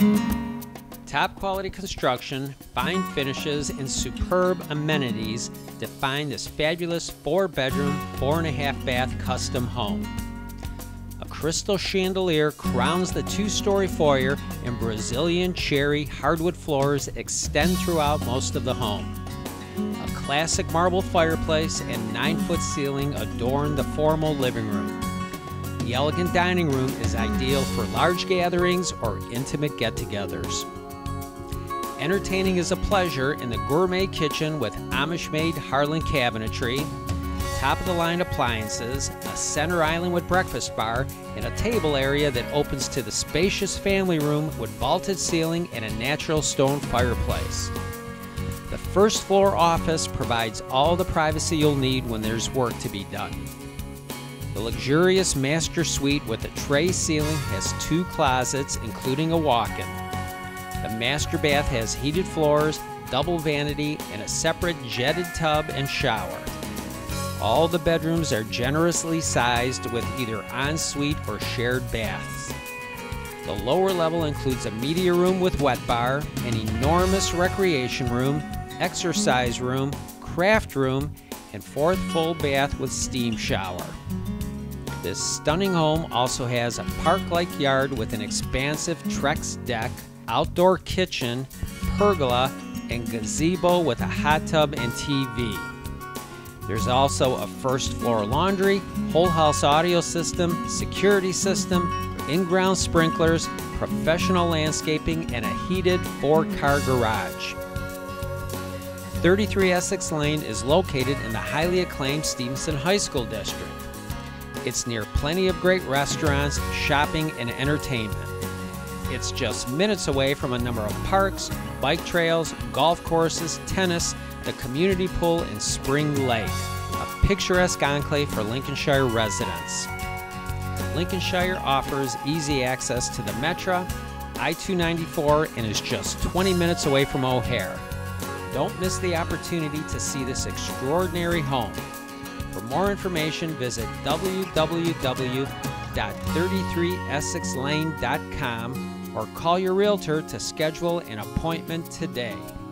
Top quality construction, fine finishes, and superb amenities define this fabulous 4-bedroom, 4.5-bath custom home. A crystal chandelier crowns the 2-story foyer, and Brazilian cherry hardwood floors extend throughout most of the home. A classic marble fireplace and 9-foot ceiling adorn the formal living room. The elegant dining room is ideal for large gatherings or intimate get-togethers. Entertaining is a pleasure in the gourmet kitchen with Amish-made Harlan cabinetry, top-of-the-line appliances, a center island with breakfast bar, and a table area that opens to the spacious family room with vaulted ceiling and a natural stone fireplace. The first-floor office provides all the privacy you'll need when there's work to be done. The luxurious master suite with a tray ceiling has 2 closets, including a walk-in. The master bath has heated floors, double vanity, and a separate jetted tub and shower. All the bedrooms are generously sized with either ensuite or shared baths. The lower level includes a media room with wet bar, an enormous recreation room, exercise room, craft room, and 4th full bath with steam shower. This stunning home also has a park-like yard with an expansive Trex deck, outdoor kitchen, pergola, and gazebo with a hot tub and TV. There's also a first-floor laundry, whole house audio system, security system, in-ground sprinklers, professional landscaping, and a heated 4-car garage. 33 Essex Lane is located in the highly acclaimed Stevenson High School district. It's near plenty of great restaurants, shopping, and entertainment. It's just minutes away from a number of parks, bike trails, golf courses, tennis, the community pool, and Spring Lake, a picturesque enclave for Lincolnshire residents. Lincolnshire offers easy access to the Metra, I-294, and is just 20 minutes away from O'Hare. Don't miss the opportunity to see this extraordinary home. For more information, visit www.33essexlane.com or call your realtor to schedule an appointment today.